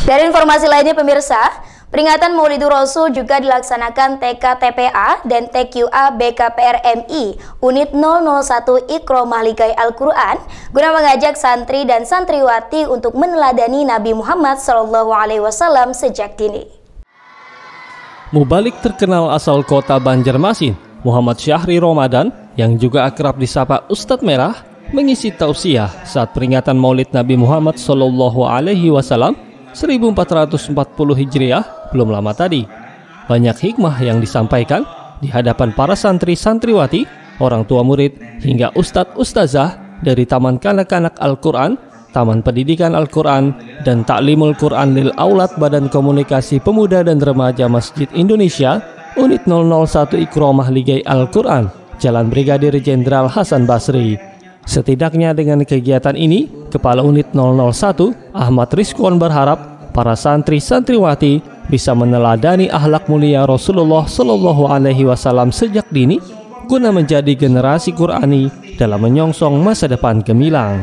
Dari informasi lainnya pemirsa, peringatan Maulidur Rasul juga dilaksanakan TK-TPA dan TQA BKPRMI Unit 001 Iqra Mahligai Al-Quran guna mengajak santri dan santriwati untuk meneladani Nabi Muhammad SAW sejak dini. Mubalik terkenal asal kota Banjarmasin, Muhammad Syahri Ramadan, yang juga akrab disapa Ustadz Merah, mengisi tausiah saat peringatan Maulid Nabi Muhammad SAW 1440 Hijriah belum lama tadi. Banyak hikmah yang disampaikan di hadapan para santri-santriwati, orang tua murid, hingga ustadz-ustazah dari Taman Kanak-Kanak Al-Quran, Taman Pendidikan Al-Quran, dan Ta'limul Quran Lil Aulad Badan Komunikasi Pemuda dan Remaja Masjid Indonesia, Unit 001 Iqra Mahligai Al-Quran, Jalan Brigadir Jenderal Hasan Basri. Setidaknya dengan kegiatan ini, Kepala Unit 001, Ahmad Rizkwan berharap para santri-santriwati bisa meneladani akhlak mulia Rasulullah SAW sejak dini guna menjadi generasi Qurani dalam menyongsong masa depan gemilang.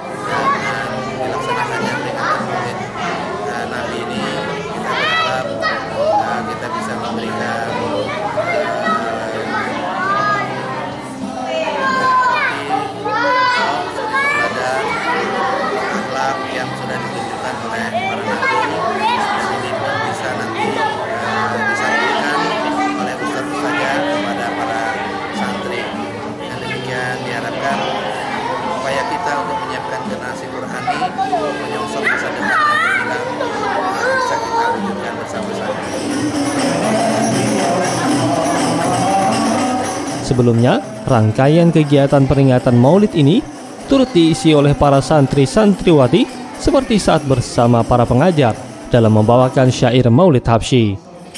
Sebelumnya, rangkaian kegiatan peringatan Maulid ini turut diisi oleh para santri-santriwati seperti saat bersama para pengajar dalam membawakan syair Maulid Habsyi.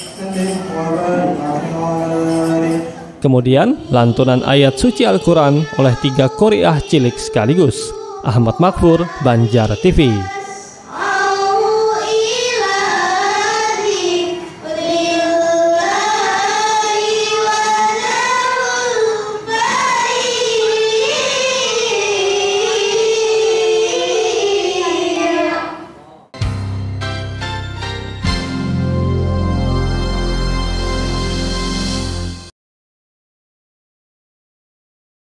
Kemudian, lantunan ayat suci Al-Quran oleh 3 qori'ah cilik sekaligus. Ahmad Makfur, Banjar TV.